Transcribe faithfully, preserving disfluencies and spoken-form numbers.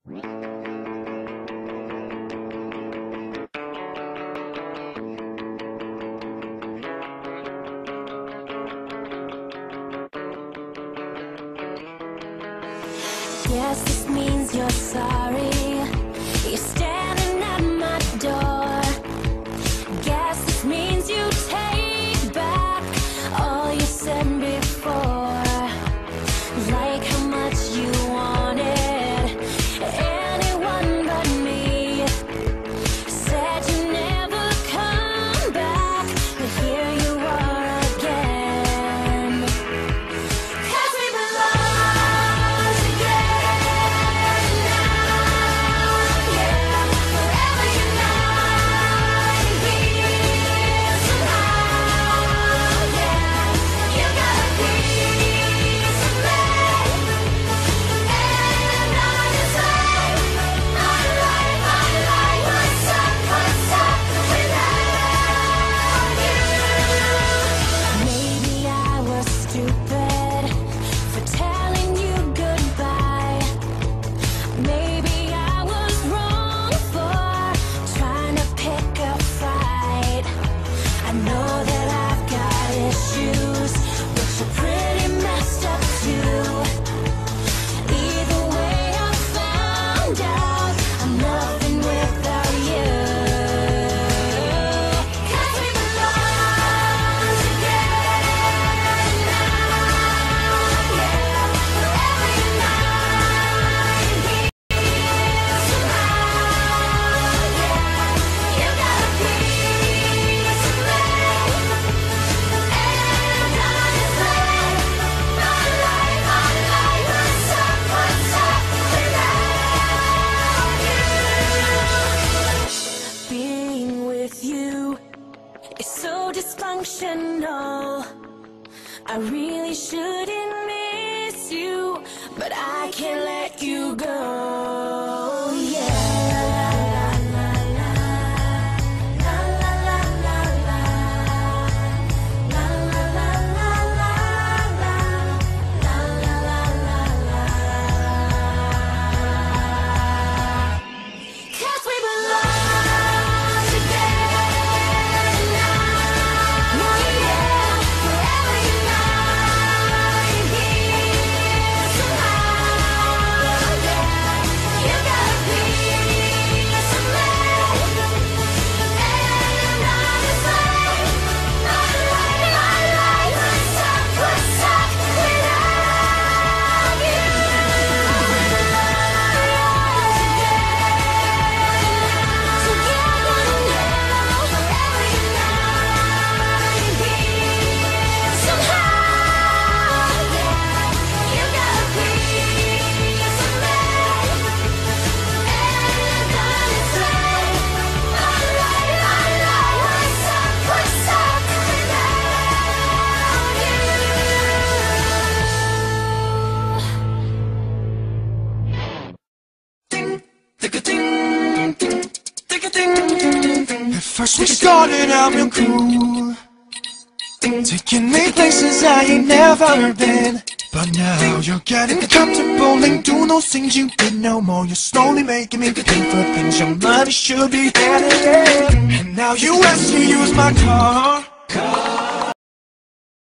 Guess this means you're sorry. You're standing at my door. Guess this means you take back all you said before. Like how much you wanted anyone but me. Said you never come back, but here you are again. 'Cause we belong together now, yeah. Forever united here somehow, yeah. You got a piece of me, and I decide my life, my life, what's up, what's up without you. Maybe I was stupid for telling you goodbye. Maybe I was wrong for trying to pick a fight. I know that I've got issues, but you're pretty messed up too. Either way, I found out I'm nothing without you. 'Cause we belong together now, yeah. Forever united here somehow, yeah. You got a piece of me, and I decide my life, my life, what's up, what's up without you. Being with you is so dysfunctional. I really shouldn't miss you, but I can't let you go. Yeah. La la la la la la la la la la la la la la la la la. 'Cause we belong together now, yeah. Forever united here somehow, yeah. You got a piece of me, and I decide my life, my life, what's up, what's up without you. Together now, forever united here somehow, yeah. You got a piece of me, and I decide my life, my life, what's up, what's up without you. At first we started out real cool, taking me places I ain't never been. But now you're getting comfortable and doing those things you did no more. You're slowly making me pay for things your money should be handling. And now you ask to use my car.